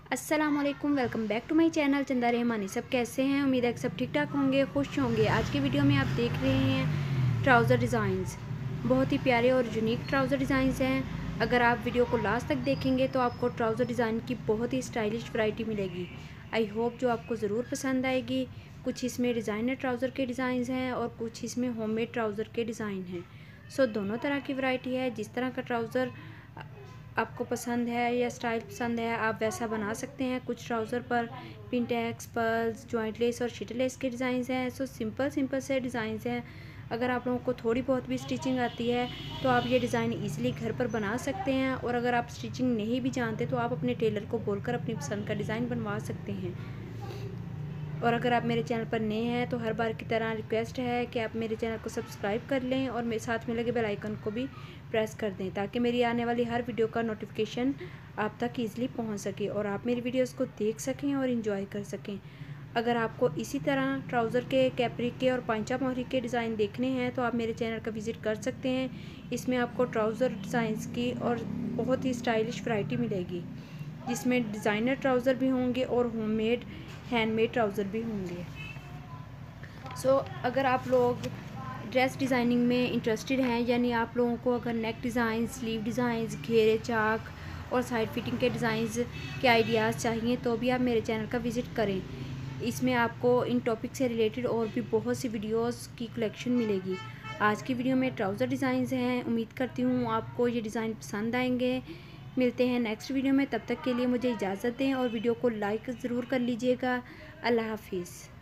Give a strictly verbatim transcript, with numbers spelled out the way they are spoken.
अस्सलामुअलैकुम, welcome back to my channel Chanda Rahmani. सब कैसे हैं? उम्मीद है कि सब ठीक ठाक होंगे, खुश होंगे। आज की वीडियो में आप देख रहे हैं ट्राउज़र डिज़ाइंस। बहुत ही प्यारे और यूनिक ट्राउज़र डिज़ाइंस हैं। अगर आप वीडियो को लास्ट तक देखेंगे तो आपको ट्राउज़र डिज़ाइन की बहुत ही स्टाइलिश वैरायटी मिलेगी। आई होप जो आपको ज़रूर पसंद आएगी। कुछ इसमें डिज़ाइनर ट्राउज़र के डिज़ाइंस हैं और कुछ इसमें होममेड ट्राउज़र के डिज़ाइन हैं। सो दोनों तरह की वैरायटी है। जिस तरह का ट्राउज़र आपको पसंद है या स्टाइल पसंद है आप वैसा बना सकते हैं। कुछ ट्राउज़र पर पिनटैक्स, पर्ल्स, जॉइंट लेस और शीट लेस के डिज़ाइंस हैं। सो सिंपल सिंपल से डिज़ाइंस हैं। अगर आप लोगों को थोड़ी बहुत भी स्टिचिंग आती है तो आप ये डिज़ाइन इजीली घर पर बना सकते हैं। और अगर आप स्टिचिंग नहीं भी जानते तो आप अपने टेलर को बोलकर अपनी पसंद का डिज़ाइन बनवा सकते हैं। और अगर आप मेरे चैनल पर नए हैं तो हर बार की तरह रिक्वेस्ट है कि आप मेरे चैनल को सब्सक्राइब कर लें और मेरे साथ में लगे बेल आइकन को भी प्रेस कर दें ताकि मेरी आने वाली हर वीडियो का नोटिफिकेशन आप तक ईज़िली पहुंच सके और आप मेरी वीडियोस को देख सकें और इन्जॉय कर सकें। अगर आपको इसी तरह ट्राउज़र के, कैपरी के और पांचा मोहरी के डिज़ाइन देखने हैं तो आप मेरे चैनल का विज़िट कर सकते हैं। इसमें आपको ट्राउज़र डिज़ाइंस की और बहुत ही स्टाइलिश वैरायटी मिलेगी, जिसमें डिज़ाइनर ट्राउज़र भी होंगे और होममेड हैंडमेड ट्राउज़र भी होंगे। सो so, अगर आप लोग ड्रेस डिज़ाइनिंग में इंटरेस्टेड हैं, यानी आप लोगों को अगर नेक डिज़ाइन, स्लीव डिज़ाइंस, घेरे, चाक और साइड फिटिंग के डिज़ाइंस के आइडियाज़ चाहिए तो भी आप मेरे चैनल का विज़िट करें। इसमें आपको इन टॉपिक से रिलेटेड और भी बहुत सी वीडियोस की कलेक्शन मिलेगी। आज की वीडियो में ट्राउज़र डिज़ाइंस हैं। उम्मीद करती हूँ आपको ये डिज़ाइन पसंद आएंगे। मिलते हैं नेक्स्ट वीडियो में, तब तक के लिए मुझे इजाज़त दें और वीडियो को लाइक ज़रूर कर लीजिएगा। अल्लाह हाफिज़।